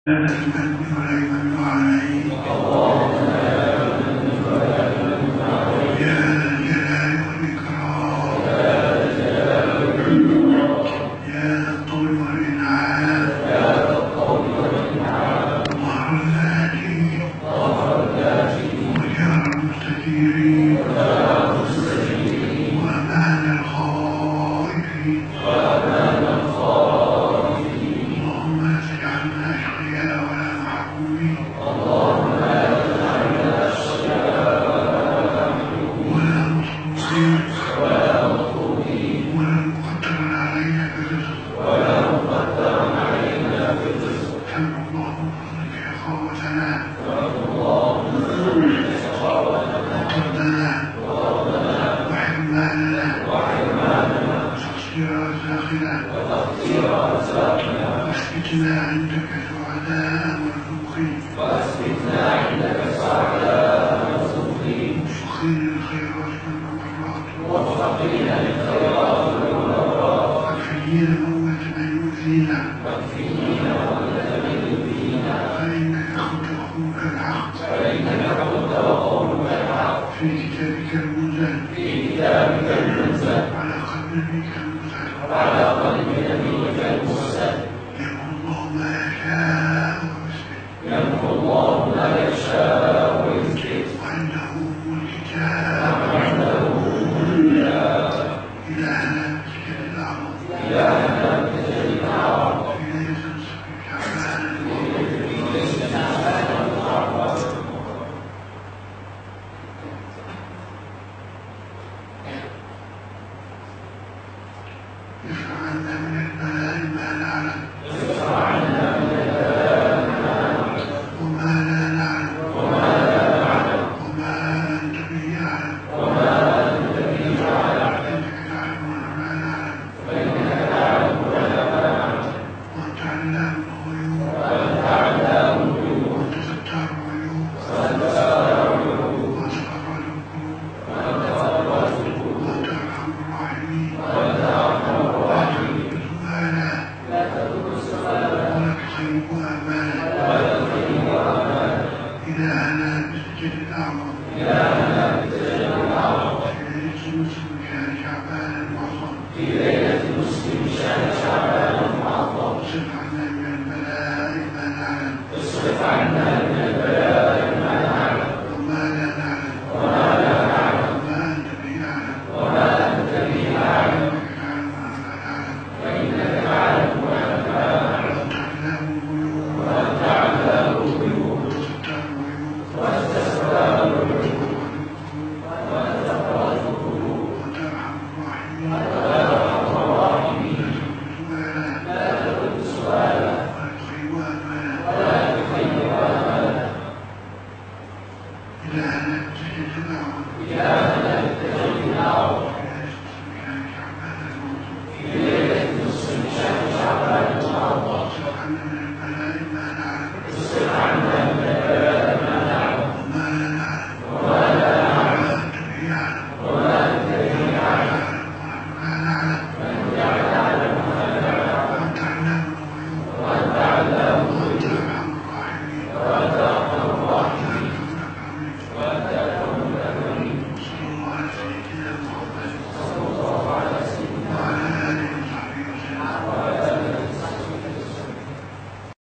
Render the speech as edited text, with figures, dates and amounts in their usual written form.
لا تمن ولا يمن عليك يا ذا الجلال والإكرام يا ذا الطول والإنعام ظهر الذاتي وجار المستجيرين وأمان الخائفين اللهم لا تجعلنا أشقياء ولا محرومين ولا مطرودين ولا مقدر علينا بالرزق تمر الله من فضلك إخوتنا وطردنا وحرماننا وتقصير أرزاقنا واثبتنا عندك سعداء مرزوقين موفقين للخيرات والمبرات مكفيين موت من يؤذينا فإنك قلت وقولك الحق في كتابك المنزل على قلب نبيك المرسل يمحو الله ما يشاء ويثبت وعنده أم الكتاب إلهنا بذكر الأعظم في ليلة نصف شعبان ارفع عنا من البلاء ما نعلم وما لا نعلم وما أنت به أعلم إنك تعلم ما نعلم وأنت علام الغيوب وأنت ستار العيوب وأنت فرج القلوب وأنت أرحم الراحمين لا تدر سؤالا ولا تخيب آمالا إلهنا بالسجد الأعظم في ليلة نصف من شهر شعبان المعظم اصرف عنا من البلاء ما نعلم وما لا نعلم وما أنت به أعلم إنك تعلم ما لا نعلم وأنت علام الغيوب وأنت ستار العيوب وأنت فرج القلوب وأنت أرحم الراحمين لا ترد سؤالا ولا تخيب آمالا إلهنا بالسجد الأعظم في ليلة نصف من شهر شعبان المعظم اصرف عنا من البلاء ما نعلم